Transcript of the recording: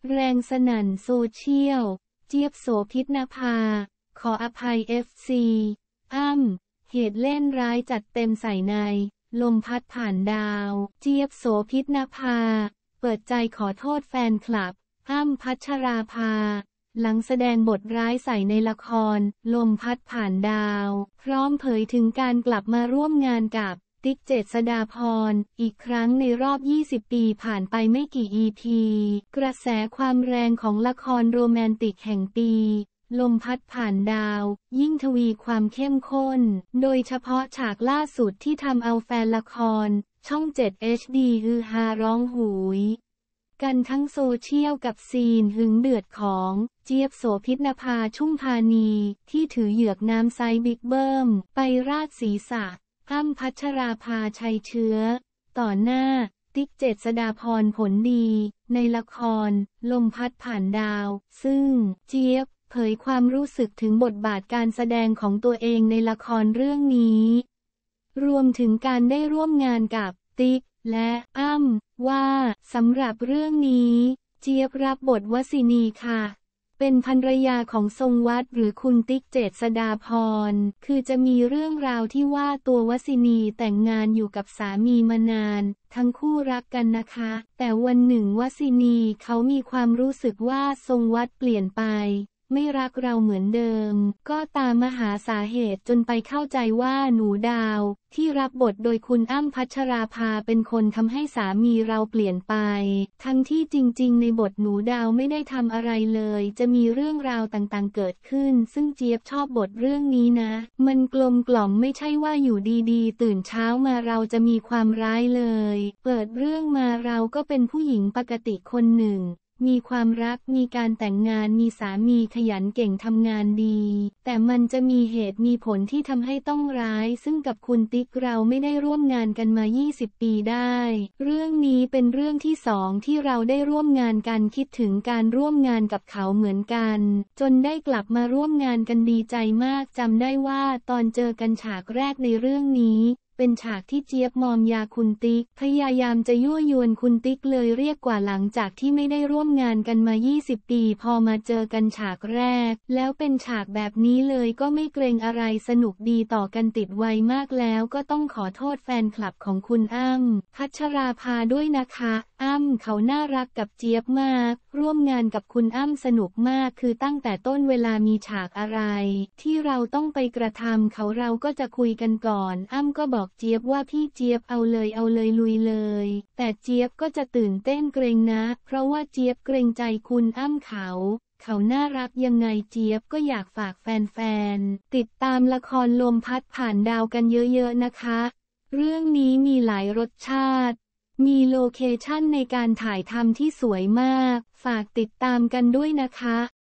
แรงสนั่นโซเชียลเจี๊ยบโสภิตนภาขออภัย FC อ้ำเหตุเล่นร้ายจัดเต็มใส่ในลมพัดผ่านดาวเจี๊ยบโสภิตนภาเปิดใจขอโทษแฟนคลับอ้ำพัชราภาหลังแสดงบทร้ายใส่ในละครลมพัดผ่านดาวพร้อมเผยถึงการกลับมาร่วมงานกับติ๊กเจษฎาพรอีกครั้งในรอบ20 ปีผ่านไปไม่กี่ EP กระแสความแรงของละครโรแมนติกแห่งปีลมพัดผ่านดาวยิ่งทวีความเข้มข้นโดยเฉพาะฉากล่าสุดที่ทำเอาแฟนละครช่อง 7 HD ฮือฮาร้องหูยกันทั้งโซเชียลกับซีนหึงเดือดของเจี๊ยบโสภิตนภาชุ่มพานีที่ถือเหยือกน้ำไซส์บิ๊กเบิ้มไปราดศีรษะอ้ำพัชราภาชัยเชื้อต่อหน้าติ๊กเจษฎาพรผลดีในละครลมพัดผ่านดาวซึ่งเจี๊ยบเผยความรู้สึกถึงบทบาทการแสดงของตัวเองในละครเรื่องนี้รวมถึงการได้ร่วมงานกับติ๊กและอ้ำว่าสำหรับเรื่องนี้เจี๊ยบรับบทวสินีค่ะเป็นภรรยาของทรงวัดหรือคุณติ๊กเจษฎาพรคือจะมีเรื่องราวที่ว่าตัววสินีแต่งงานอยู่กับสามีมานานทั้งคู่รักกันนะคะแต่วันหนึ่งวสินีเขามีความรู้สึกว่าทรงวัดเปลี่ยนไปไม่รักเราเหมือนเดิมก็ตามมาหาสาเหตุจนไปเข้าใจว่าหนูดาวที่รับบทโดยคุณอ้ำพัชราภาเป็นคนทำให้สามีเราเปลี่ยนไปทั้งที่จริงๆในบทหนูดาวไม่ได้ทำอะไรเลยจะมีเรื่องราวต่างๆเกิดขึ้นซึ่งเจี๊ยบชอบบทเรื่องนี้นะมันกลมกล่อมไม่ใช่ว่าอยู่ดีๆตื่นเช้ามาเราจะมีความร้ายเลยเปิดเรื่องมาเราก็เป็นผู้หญิงปกติคนหนึ่งมีความรักมีการแต่งงานมีสามีขยันเก่งทำงานดีแต่มันจะมีเหตุมีผลที่ทำให้ต้องร้ายซึ่งกับคุณติ๊กเราไม่ได้ร่วมงานกันมา20 ปีได้เรื่องนี้เป็นเรื่องที่2ที่เราได้ร่วมงานกันคิดถึงการร่วมงานกับเขาเหมือนกันจนได้กลับมาร่วมงานกันดีใจมากจำได้ว่าตอนเจอกันฉากแรกในเรื่องนี้เป็นฉากที่เจี๊ยบมอมยาคุณติ๊กพยายามจะยั่วยวนคุณติ๊กเลยเรียกกว่าหลังจากที่ไม่ได้ร่วมงานกันมา20 ปีพอมาเจอกันฉากแรกแล้วเป็นฉากแบบนี้เลยก็ไม่เกรงอะไรสนุกดีต่อกันติดไวมากแล้วก็ต้องขอโทษแฟนคลับของคุณอ้ำพัชราภาด้วยนะคะอ้ำเขาน่ารักกับเจี๊ยบมากร่วมงานกับคุณอ้ำสนุกมากคือตั้งแต่ต้นเวลามีฉากอะไรที่เราต้องไปกระทำเขาเราก็จะคุยกันก่อนอ้ำก็บอกเจี๊ยบว่าพี่เจี๊ยบเอาเลยลุยเลยแต่เจี๊ยบก็จะตื่นเต้นเกรงนะเพราะว่าเจี๊ยบเกรงใจคุณอ้ำเขาน่ารักยังไงเจี๊ยบก็อยากฝากแฟนๆติดตามละครลมพัดผ่านดาวกันเยอะๆนะคะเรื่องนี้มีหลายรสชาติมีโลเคชั่นในการถ่ายทำที่สวยมากฝากติดตามกันด้วยนะคะ